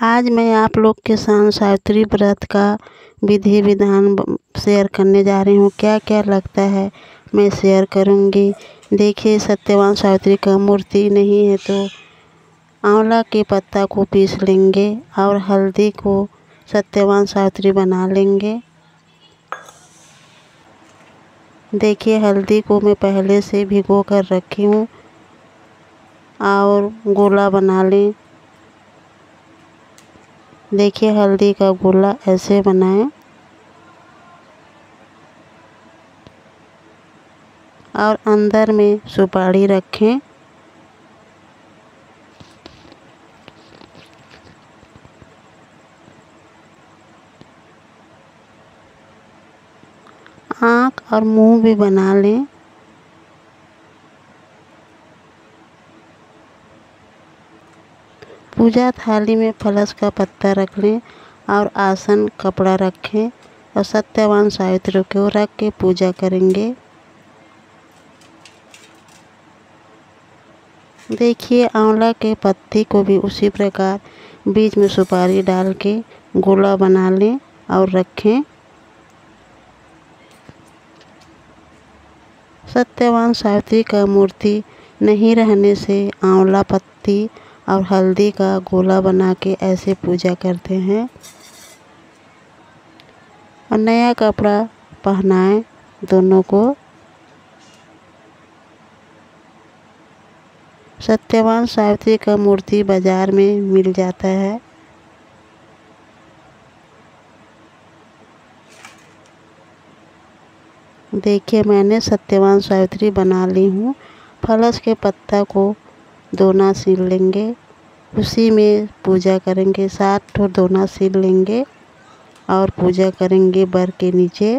आज मैं आप लोग के साथ सावित्री व्रत का विधि विधान शेयर करने जा रही हूँ। क्या क्या लगता है मैं शेयर करूँगी। देखिए, सत्यवान सावित्री का मूर्ति नहीं है तो आंवला के पत्ता को पीस लेंगे और हल्दी को सत्यवान सावित्री बना लेंगे। देखिए, हल्दी को मैं पहले से भिगो कर रखी हूँ और गोला बना लें। देखिए, हल्दी का गोला ऐसे बनाएं और अंदर में सुपारी रखें। आँख और मुंह भी बना लें। पूजा थाली में फलस का पत्ता रख लें और आसन कपड़ा रखें और सत्यवान सावित्री को रख के पूजा करेंगे। देखिए, आंवला के पत्ती को भी उसी प्रकार बीच में सुपारी डाल के गोला बना लें और रखें। सत्यवान सावित्री का मूर्ति नहीं रहने से आंवला पत्ती और हल्दी का गोला बना के ऐसे पूजा करते हैं। और नया कपड़ा पहनाएं दोनों को। सत्यवान सावित्री का मूर्ति बाजार में मिल जाता है। देखिए, मैंने सत्यवान सावित्री बना ली हूँ। फलस के पत्ता को दोना सील लेंगे, उसी में पूजा करेंगे। 7 ठो दोना सील लेंगे और पूजा करेंगे बर के नीचे।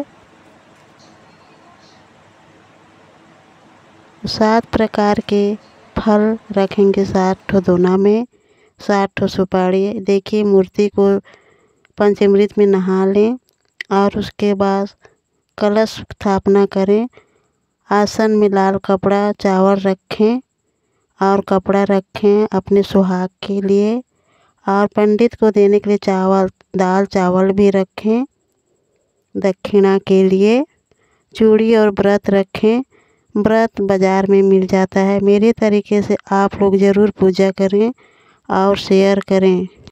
7 प्रकार के फल रखेंगे 7 ठो दोना में, 7 ठो सुपारी। देखिए, मूर्ति को पंचामृत में नहा लें और उसके बाद कलश स्थापना करें। आसन में लाल कपड़ा चावल रखें और कपड़ा रखें अपने सुहाग के लिए, और पंडित को देने के लिए दाल चावल भी रखें दक्षिणा के लिए। चूड़ी और व्रत रखें। व्रत बाज़ार में मिल जाता है। मेरे तरीके से आप लोग ज़रूर पूजा करें और शेयर करें।